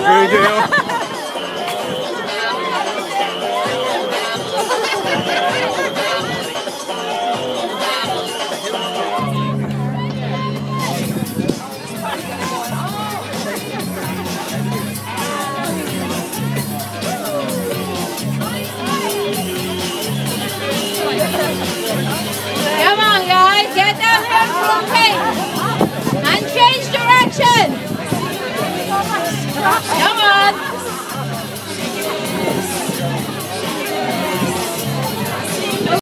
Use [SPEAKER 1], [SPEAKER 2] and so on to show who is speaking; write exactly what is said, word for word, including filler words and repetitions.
[SPEAKER 1] Come on, guys, get down here from the and change direction. Come on.